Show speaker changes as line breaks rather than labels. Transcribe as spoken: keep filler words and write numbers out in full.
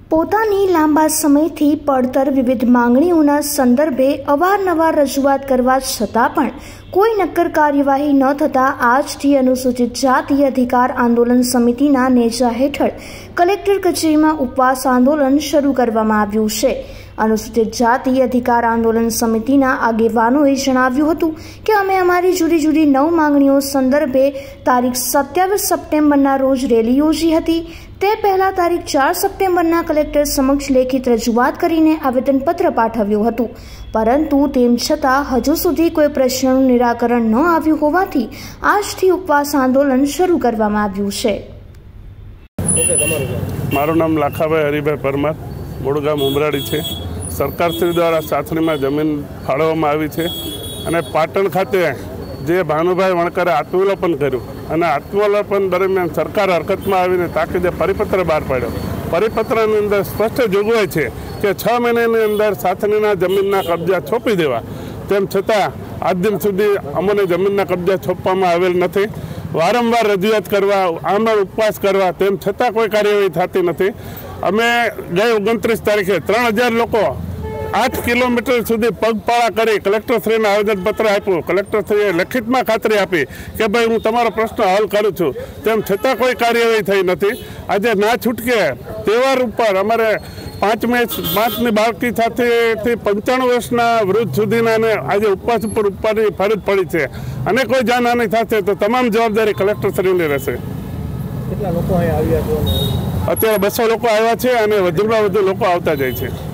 પોતાની લાંબા સમયથી પડતર વિવિધ માંગણીઓના સંદર્ભે અવારનવાર રજૂઆત કરવા છતાં પણ કોઈ નક્કર કાર્યવાહી ન થતાં આજથી અનુસૂચિત જાતિ અધિકાર આંદોલન સમિતિના નેજા હેઠળ કલેક્ટર કચેરીમાં ઉપવાસ આંદોલન શરૂ કરવામાં આવ્યું છે। અનુસૂચિત જાતિ અધિકાર આંદોલન સમિતિના આગેવાનોએ જણાવ્યું હતું કે અમે અમારી જુદી જુદી નવ માંગણીઓ સંદર્ભે તારીખ સત્યાવીસ સપ્ટેમ્બરના રોજ રેલી યોજી હતી। તે પહેલા તારીખ ચાર સપ્ટેમ્બરના કલેક્ટર સમક્ષ લેખિત રજૂઆત કરીને આવેદનપત્ર પાઠવ્યું હતું, પરંતુ તેમ છતાં હજુ સુધી કોઈ પ્રશ્નનું નિરાકરણ ન આવ્યું હોવાથી આજથી ઉપવાસ આંદોલન શરૂ કરવામાં આવ્યું છે।
મારું નામ લાખાભાઈ હરિભાઈ પરમાર, મૂળ ગામ ઉમરાળી છે। સરકારશ્રી દ્વારા સાથણીમાં જમીન ફાળવવામાં આવી છે અને પાટણ ખાતે જે ભાનુભાઈ વણકરે આત્મવિલોપન કર્યું અને આત્મવિલોપન દરમિયાન સરકાર હરકતમાં આવીને તાકીદે પરિપત્ર બહાર પાડ્યો। પરિપત્રની અંદર સ્પષ્ટ જોગવાઈ છે કે છ મહિનાની અંદર સાથણીના જમીનના કબજા સોંપી દેવા, તેમ છતાં આજ દિન સુધી અમને જમીનના કબજા સોંપવામાં આવેલ નથી। વારંવાર રજૂઆત કરવા, આમરણ ઉપવાસ કરવા, તેમ છતાં કોઈ કાર્યવાહી થતી નથી। અમે ગઈ ઓગણત્રીસ તારીખે ત્રણ હજાર લોકો આઠ કિલોમીટર સુધી પગપાળા કરી કલેક્ટરશ્રીને આવેદનપત્ર આપ્યું। કલેક્ટરશ્રીએ લેખિતમાં ખાતરી આપી કે ભાઈ હું તમારો પ્રશ્ન હલ કરું છું, તેમ છતાં કોઈ કાર્યવાહી થઈ નથી। આજે ના છૂટકે તહેવાર ઉપર અમારે પાંચ મે પાંચની બાળકી સાથેથી પંચાણું વર્ષના વૃદ્ધ સુધીના આજે ઉપવાસ ઉપર ઉપવાની ફરજ પડી છે અને કોઈ જાનહાનિ થશે તો તમામ જવાબદારી કલેક્ટરશ્રીની રહેશે।
કેટલા લોકો અહીંયા આવ્યા છે?
અત્યારે બસો લોકો આવ્યા છે અને વધુમાં વધુ લોકો આવતા જાય છે।